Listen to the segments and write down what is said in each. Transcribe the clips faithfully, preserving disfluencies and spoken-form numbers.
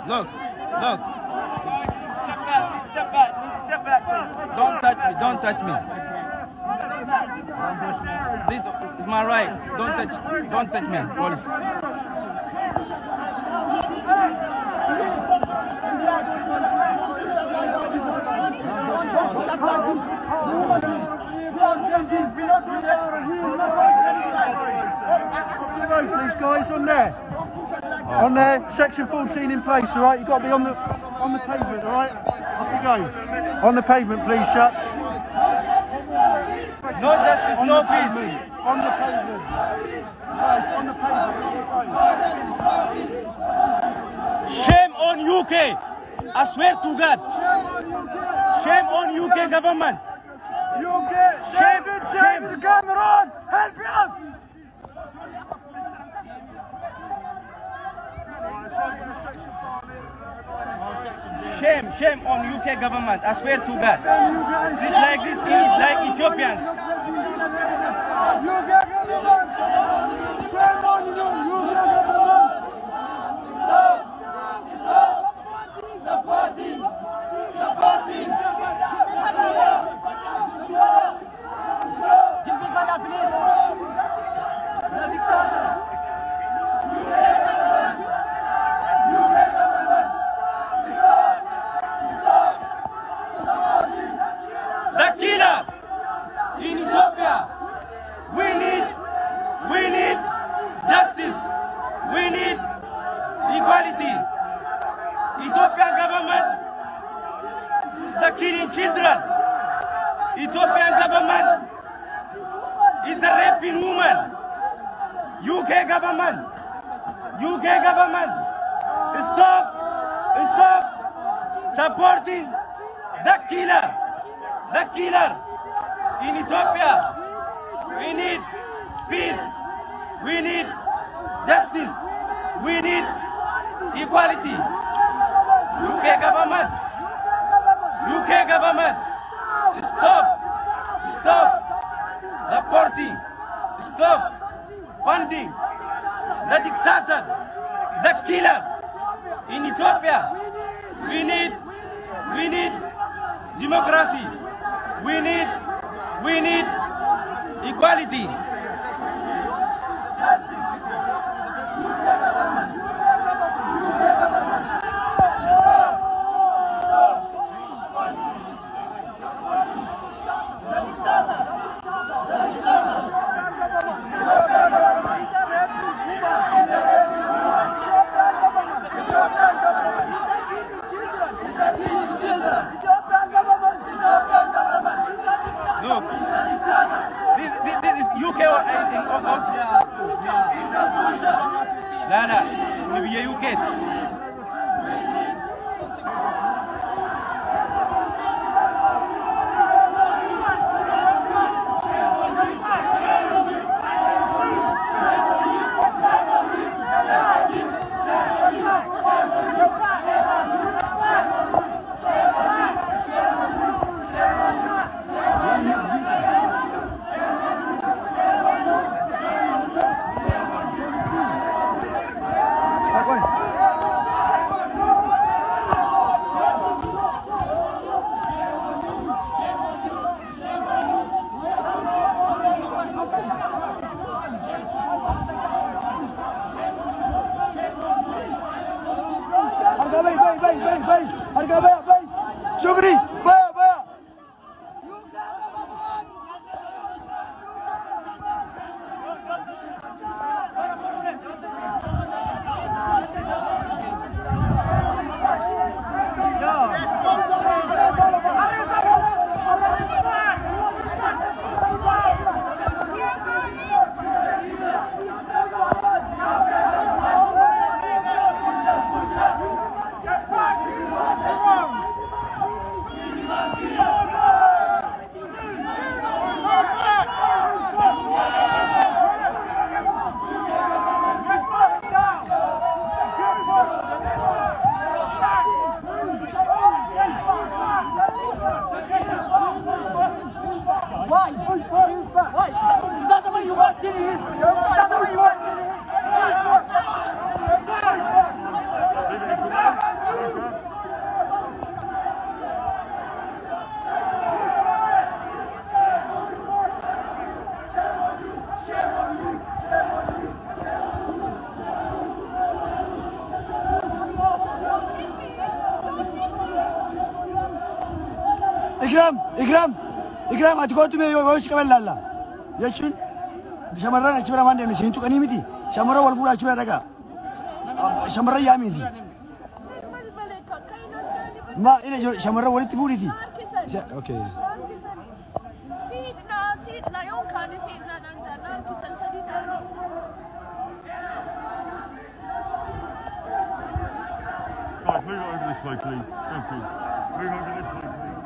Look, look. Step back, step back, step back, please. Don't touch me, don't touch me. This is my right. Don't touch, don't touch me, police. Please, guys, on there. On there, section fourteen in place, all right? You've got to be on the on the pavement, all right? Off you go. On the pavement, please, Chuck. No justice, on no the peace. Pavement. On the pavement. Right, on the pavement. Shame on U K. I swear to God. Shame on U K government. U K, Shame, David, shame. David Cameron, help us! Shame, shame on U K government. I swear to God. This like this, like Ethiopians. U K government, shame on you, U K government! Stop! Stop! Supporting! Supporting! Give me father, please! The dictator! The killer in Ethiopia. We need, we need justice. We need equality. Ethiopian government, the killing children. Ethiopian government is the raping woman. U K government, U K government, stop, stop supporting the killer. The killer in Ethiopia. We need peace. We need justice. We need equality. U K government. U K government. Stop. Stop supporting. Stop funding the dictator. The killer in Ethiopia. We need. We need democracy. We need, we need equality. Look, this, this, this is U K or anything of, of لا لا نبي U K. شكري بايا بايا Come on! Ikram, Ikram, Ikram ati kootu mee yoo si qaban laalla. Jechuun shamarran achi bira waan deemne siin tuqanii miti. Shamarran wal fuudhaa achi bira dhagaa. Shamarran yaa miti. Ma ina shamarran walitti fuudhiti. Okay. Sidna, sidna, yon kaani sidna nan jannar kisan sadi tani. Guys, move over this way, please. Thank you. Move over this way, please.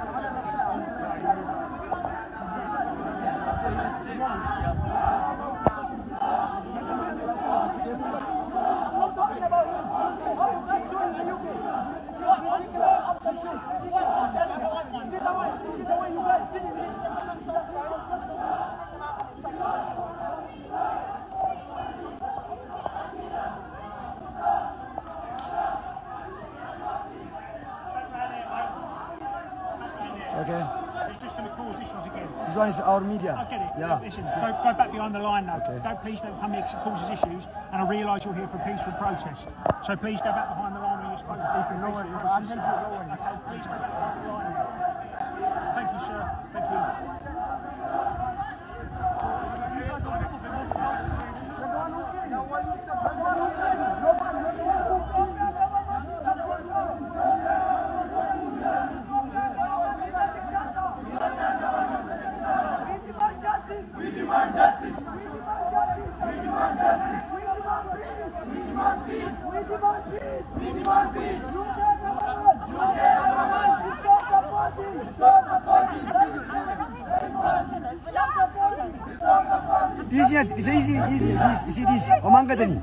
Okay. It's just going to cause issues again. This one is our media. I get it. Yeah. Listen, go, go back behind the line now. Okay. Don't please don't come here 'cause it causes issues. And I realise you're here for a peaceful protest. So please go back behind the line where you're supposed to be for a peaceful protest. Okay, please go back behind the line. Thank you, sir. Thank you. This is not, it's easy, easy, easy, easy, this. Oman Gadani.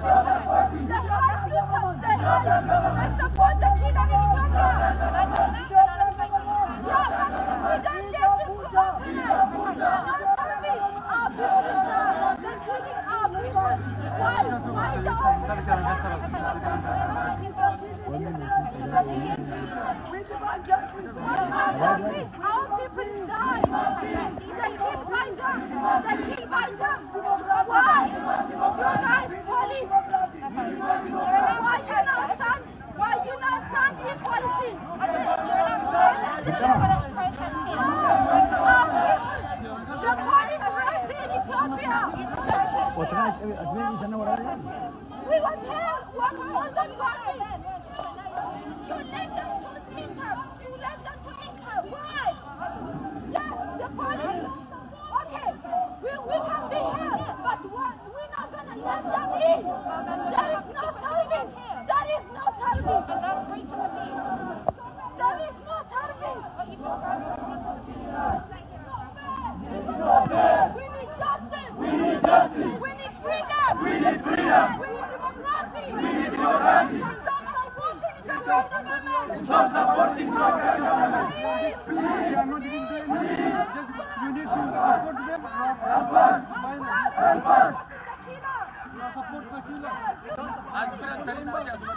Our people die. They keep by them. They kill by them. Why? You guys, police. Why you not stand? Why you not stand equality? Our people. The police rape in Ethiopia. We want help. We want more than money. You let them to income. You let them to income. Why? Yes, the police. Okay, we, we can be here, but what, we're not going to let them in. There is no service. There is no service. There is no service. We need justice. We need justice. We need freedom. We need freedom. We need democracy. We need democracy. Stop supporting the government. Stop supporting the government. Please. Please. You are not even doing this. You need to support them. Help us. Help us. The killer. Support the killer. Yes.